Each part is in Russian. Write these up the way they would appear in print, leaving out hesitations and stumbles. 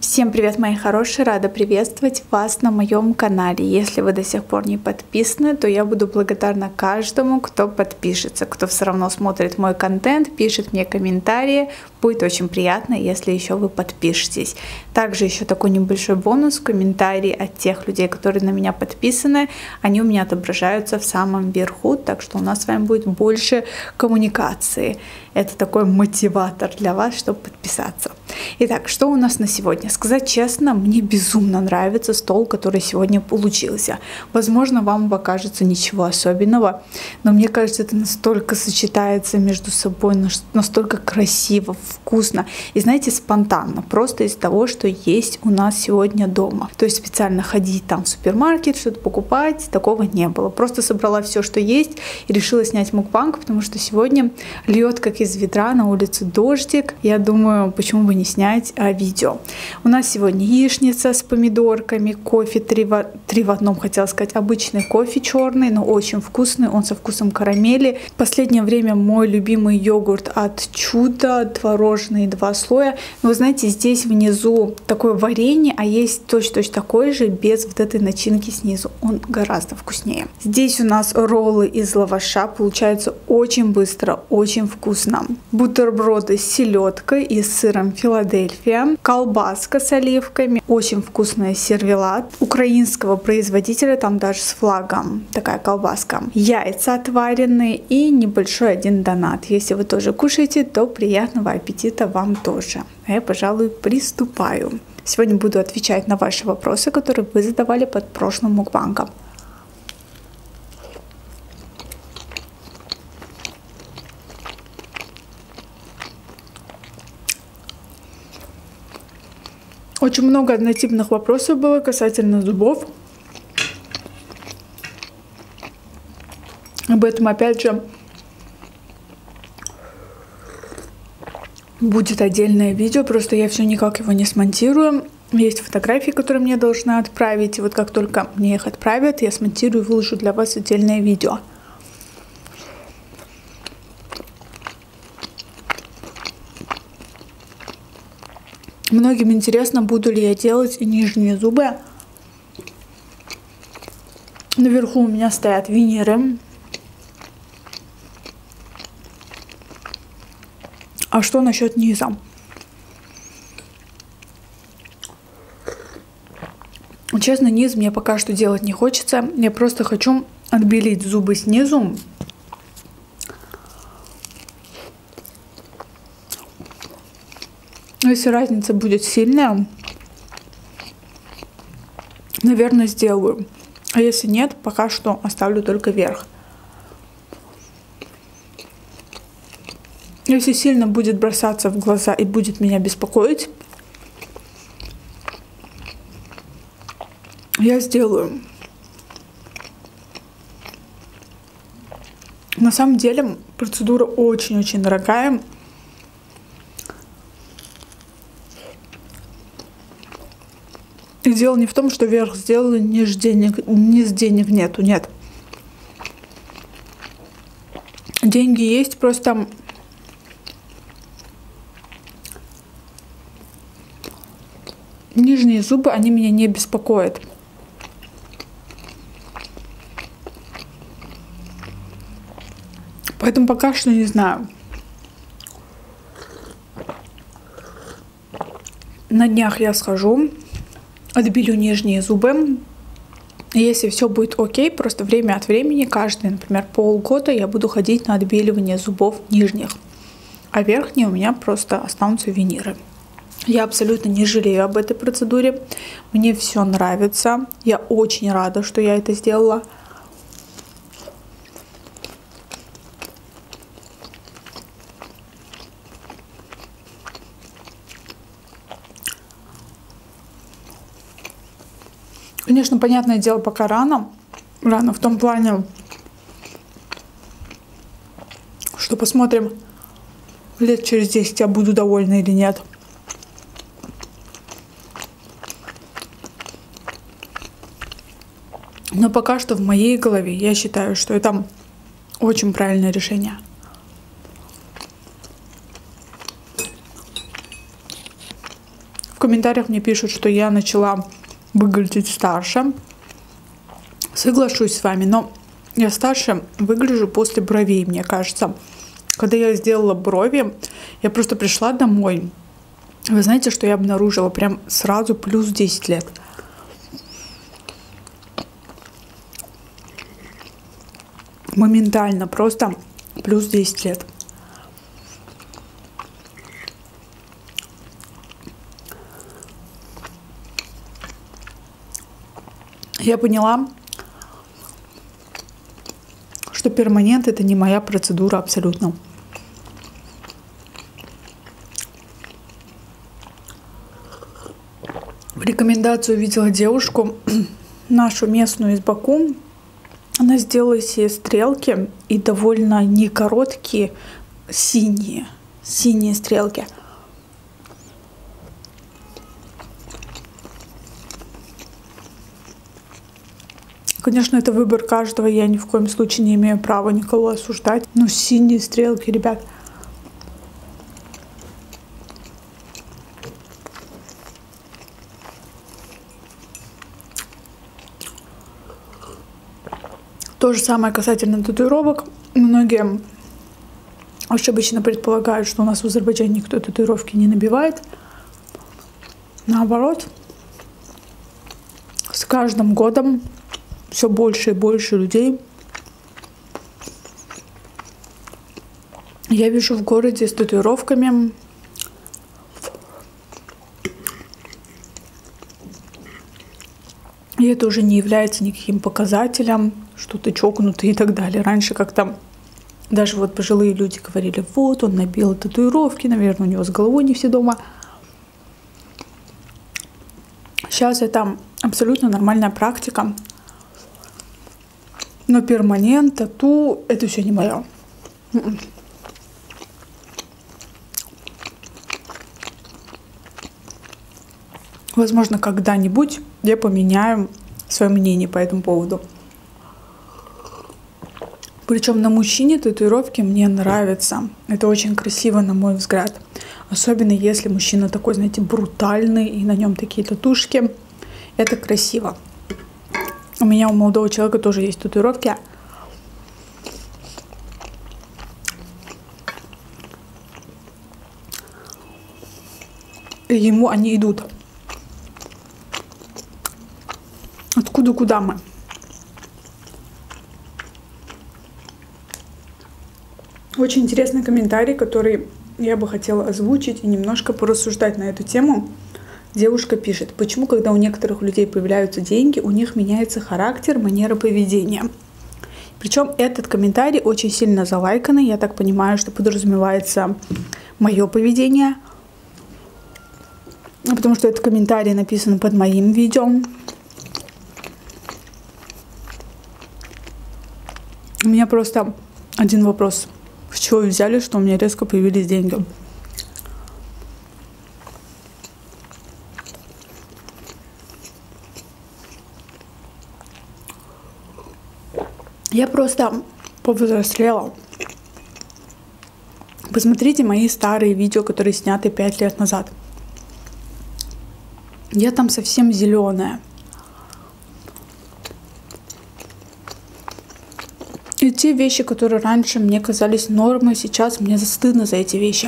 Всем привет, мои хорошие! Рада приветствовать вас на моем канале. Если вы до сих пор не подписаны, то я буду благодарна каждому, кто подпишется, кто все равно смотрит мой контент, пишет мне комментарии. Будет очень приятно, если еще вы подпишетесь. Также еще такой небольшой бонус: комментарии от тех людей, которые на меня подписаны, они у меня отображаются в самом верху, так что у нас с вами будет больше коммуникации. Это такой мотиватор для вас, чтобы подписаться. Итак, что у нас на сегодня? Сказать честно, мне безумно нравится стол, который сегодня получился. Возможно, вам покажется ничего особенного, но мне кажется, это настолько сочетается между собой, настолько красиво, вкусно и, знаете, спонтанно, просто из того, что есть у нас сегодня дома. То есть специально ходить там в супермаркет, что-то покупать, такого не было. Просто собрала все, что есть, и решила снять мукбанг, потому что сегодня льет как из ведра, на улице дождик. Я думаю, почему бы не снять видео. У нас сегодня яичница с помидорками, кофе 3 в одном, хотела сказать, обычный кофе черный, но очень вкусный, он со вкусом карамели. В последнее время мой любимый йогурт от Чудо, творожный, 2 слоя. Но вы знаете, здесь внизу такое варенье, а есть точно такой же, без вот этой начинки снизу. Он гораздо вкуснее. Здесь у нас роллы из лаваша, получается очень быстро, очень вкусно. Бутерброды с селедкой и с сыром Филадельфия, колбаска с оливками, очень вкусный сервелат украинского производителя, там даже с флагом такая колбаска, яйца отваренные и небольшой один донат. Если вы тоже кушаете, то приятного аппетита вам тоже. А я, пожалуй, приступаю. Сегодня буду отвечать на ваши вопросы, которые вы задавали под прошлым мукбангом. Очень много однотипных вопросов было касательно зубов. Об этом, опять же, будет отдельное видео, просто я все никак его не смонтирую. Есть фотографии, которые мне должны отправить, и вот как только мне их отправят, я смонтирую и выложу для вас отдельное видео. Многим интересно, буду ли я делать и нижние зубы. Наверху у меня стоят виниры. А что насчет низа? Честно, низ мне пока что делать не хочется. Я просто хочу отбелить зубы снизу. Если разница будет сильная, наверное, сделаю. А если нет, пока что оставлю только верх. Если сильно будет бросаться в глаза и будет меня беспокоить, я сделаю. На самом деле процедура очень-очень дорогая. И дело не в том, что верх сделали, низ денег нету, нет. Деньги есть, просто нижние зубы, они меня не беспокоят. Поэтому пока что не знаю. На днях я схожу, отбелю нижние зубы. Если все будет окей, просто время от времени, каждые, например, полгода я буду ходить на отбеливание зубов нижних. А верхние у меня просто останутся виниры. Я абсолютно не жалею об этой процедуре. Мне все нравится. Я очень рада, что я это сделала. Конечно, понятное дело, пока рано. Рано в том плане, что посмотрим, лет через 10 я буду довольна или нет. Но пока что в моей голове я считаю, что это очень правильное решение. комментариях мне пишут, что я начала выглядеть старше. Соглашусь с вами, но я старше выгляжу после бровей, мне кажется. Когда я сделала брови, я просто пришла домой. Вы знаете, что я обнаружила? Прям сразу плюс 10 лет. Моментально, просто плюс 10 лет. Я поняла, что перманент — это не моя процедура абсолютно. В рекомендацию увидела девушку, нашу местную из Баку. Она сделала себе стрелки и довольно не короткие, синие стрелки. Конечно, это выбор каждого, я ни в коем случае не имею права никого осуждать. Но синие стрелки, ребят. То же самое касательно татуировок. Многие ошибочно предполагают, что у нас в Азербайджане никто татуировки не набивает. Наоборот, с каждым годом все больше и больше людей я вижу в городе с татуировками. И это уже не является никаким показателем, что ты чокнутый и так далее. Раньше как-то даже вот пожилые люди говорили: вот он набил татуировки, наверное, у него с головой не все дома. Сейчас это абсолютно нормальная практика. Но перманент, тату — это все не мое. Возможно, когда-нибудь я поменяю свое мнение по этому поводу. Причем на мужчине татуировки мне нравятся. Это очень красиво, на мой взгляд. Особенно если мужчина такой, знаете, брутальный, и на нем такие татушки. Это красиво. У меня, у молодого человека, тоже есть татуировки. И ему они идут. Откуда куда мы? Очень интересный комментарий, который я бы хотела озвучить и немножко порассуждать на эту тему. Девушка пишет: почему, когда у некоторых людей появляются деньги, у них меняется характер, манера поведения? Причем этот комментарий очень сильно залайканный. Я так понимаю, что подразумевается мое поведение, потому что этот комментарий написан под моим видео. У меня просто один вопрос: с чего вы взяли, что у меня резко появились деньги? Я просто повзрослела. Посмотрите мои старые видео, которые сняты 5 лет назад. Я там совсем зеленая. И те вещи, которые раньше мне казались нормой, сейчас мне стыдно за эти вещи.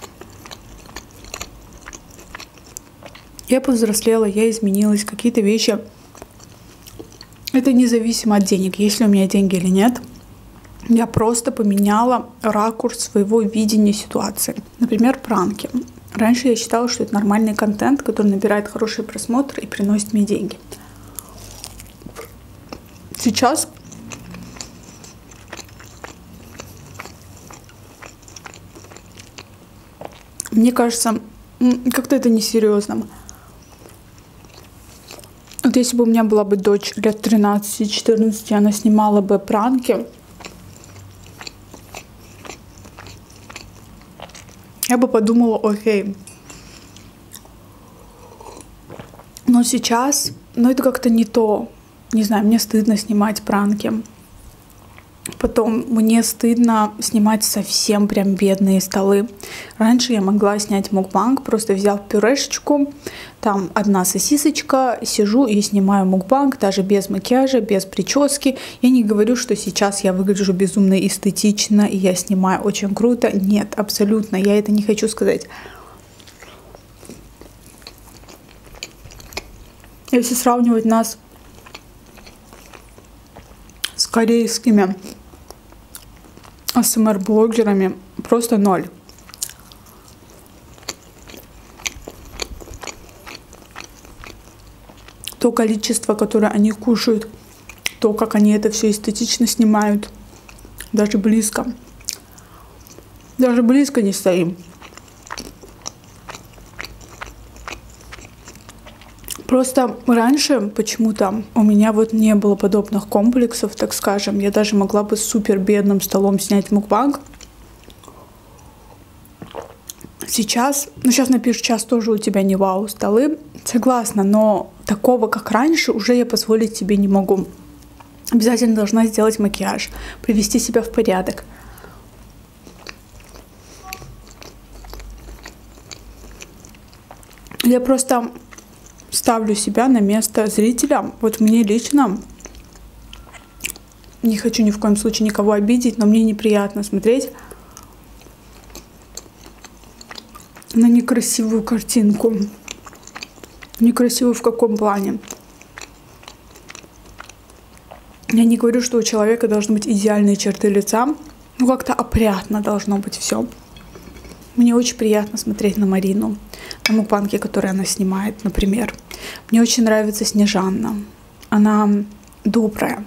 Я повзрослела, я изменилась, какие-то вещи. Это независимо от денег, есть ли у меня деньги или нет. Я просто поменяла ракурс своего видения ситуации. Например, пранки. Раньше я считала, что это нормальный контент, который набирает хорошие просмотры и приносит мне деньги. Сейчас мне кажется, как-то это несерьезным. Вот если бы у меня была бы дочь лет 13-14, она снимала бы пранки, я бы подумала: окей. Но сейчас, это как-то не то. Не знаю, мне стыдно снимать пранки. Потом мне стыдно снимать совсем прям бедные столы. Раньше я могла снять мукбанг, просто взяв пюрешечку, там одна сосисочка, сижу и снимаю мукбанг, даже без макияжа, без прически. Я не говорю, что сейчас я выгляжу безумно эстетично и я снимаю очень круто. Нет, абсолютно, я это не хочу сказать. Если сравнивать нас с корейскими АСМР-блогерами, просто ноль. То количество, которое они кушают, то, как они это все эстетично снимают, даже близко не стоим. Просто раньше почему-то у меня вот не было подобных комплексов, так скажем. Я даже могла бы с супер бедным столом снять мукбанг. Сейчас, сейчас напишут, сейчас тоже у тебя не вау столы. Согласна, но такого, как раньше, уже я позволить себе не могу. Обязательно должна сделать макияж, привести себя в порядок. Я просто ставлю себя на место зрителя. Вот мне лично, не хочу ни в коем случае никого обидеть, но мне неприятно смотреть на некрасивую картинку. Некрасивую в каком плане? Я не говорю, что у человека должны быть идеальные черты лица, но как-то опрятно должно быть все. Мне очень приятно смотреть на Марину, на мукбанги, которые она снимает, например. Мне очень нравится Снежанна. Она добрая.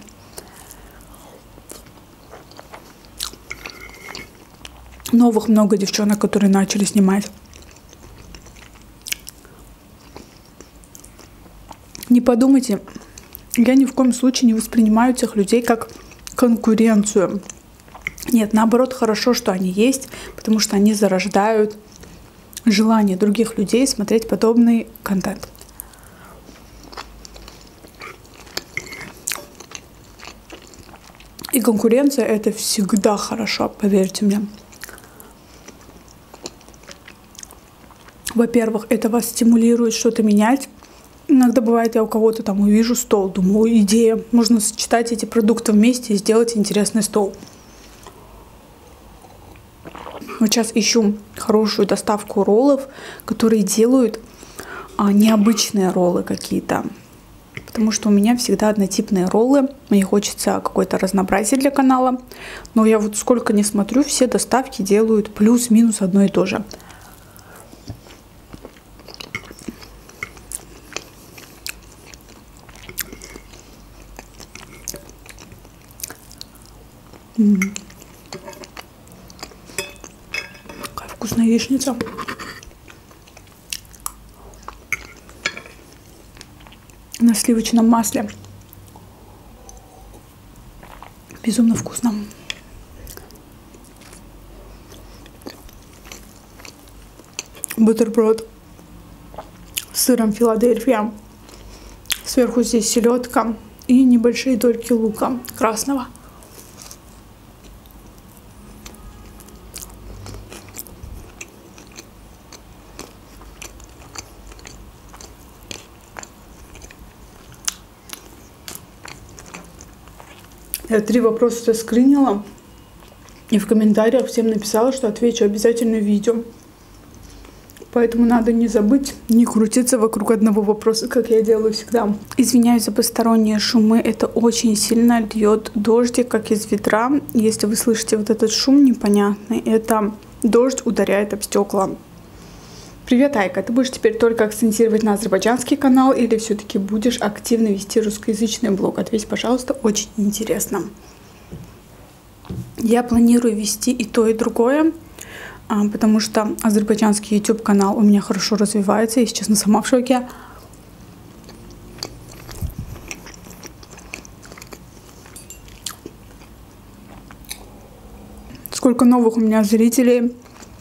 Новых много девчонок, которые начали снимать. Не подумайте, я ни в коем случае не воспринимаю этих людей как конкуренцию. Нет, наоборот, хорошо, что они есть, потому что они зарождают желание других людей смотреть подобный контент. И конкуренция — это всегда хорошо, поверьте мне. Во-первых, это вас стимулирует что-то менять. Иногда бывает, я у кого-то там увижу стол, думаю, идея, можно сочетать эти продукты вместе и сделать интересный стол. Вот сейчас ищу хорошую доставку роллов, которые делают необычные роллы какие-то. Потому что у меня всегда однотипные роллы. Мне хочется какое-то разнообразие для канала. Но я вот сколько не смотрю, все доставки делают плюс-минус одно и то же. Какая вкусная яичница. На сливочном масле. Безумно вкусно. Бутерброд с сыром Филадельфия. Сверху здесь селедка и небольшие дольки лука красного. Я 3 вопроса заскринила и в комментариях всем написала, что отвечу обязательно в видео. Поэтому надо не забыть, не крутиться вокруг одного вопроса, как я делаю всегда. Извиняюсь за посторонние шумы, это очень сильно льет дождик, как из ведра. Если вы слышите вот этот шум непонятный, это дождь ударяет об стекла. Привет, Айка, ты будешь теперь только акцентировать на азербайджанский канал или все-таки будешь активно вести русскоязычный блог? Ответь, пожалуйста, очень интересно. Я планирую вести и то, и другое, потому что азербайджанский YouTube канал у меня хорошо развивается, я, честно, сама в шоке. Сколько новых у меня зрителей.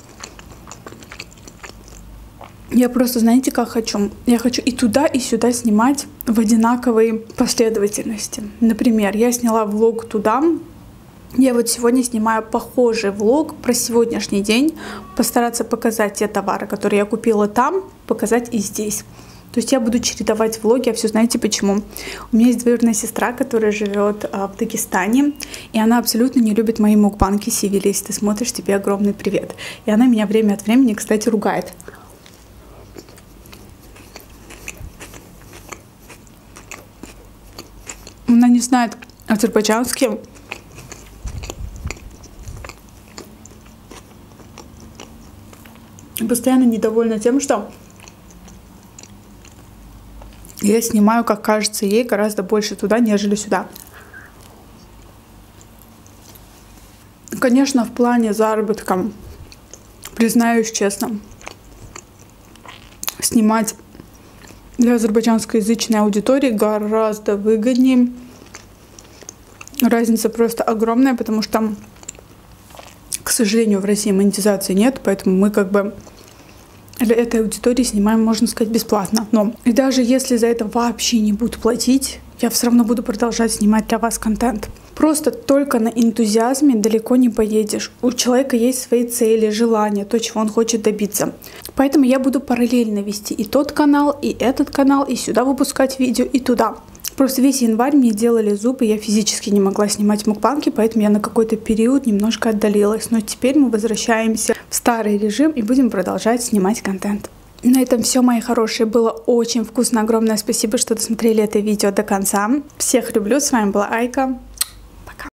Я просто, знаете, как хочу? Я хочу и туда, и сюда снимать в одинаковой последовательности. Например, я сняла влог туда, Я вот сегодня снимаю похожий влог про сегодняшний день. Постараться показать те товары, которые я купила там, показать и здесь. То есть я буду чередовать влоги, а все знаете почему. У меня есть двоюродная сестра, которая живет в Дагестане, и она абсолютно не любит мои мукбанги. Сивили, если ты смотришь, тебе огромный привет. И она меня время от времени, кстати, ругает. Она не знает азербайджанский. Постоянно недовольна тем, что я снимаю, как кажется ей, гораздо больше туда, нежели сюда. Конечно, в плане заработка, признаюсь честно, снимать для азербайджанскоязычной аудитории гораздо выгоднее. Разница просто огромная, потому что, к сожалению, в России монетизации нет, поэтому мы как бы для этой аудитории снимаем, можно сказать, бесплатно. Но и даже если за это вообще не буду платить, я все равно буду продолжать снимать для вас контент. Просто только на энтузиазме далеко не поедешь. У человека есть свои цели, желания, то, чего он хочет добиться. Поэтому я буду параллельно вести и тот канал, и этот канал, и сюда выпускать видео, и туда. Просто весь январь мне делали зубы, я физически не могла снимать мукбанги, поэтому я на какой-то период немножко отдалилась. Но теперь мы возвращаемся в старый режим и будем продолжать снимать контент. На этом все, мои хорошие. Было очень вкусно. Огромное спасибо, что досмотрели это видео до конца. Всех люблю. С вами была Айка.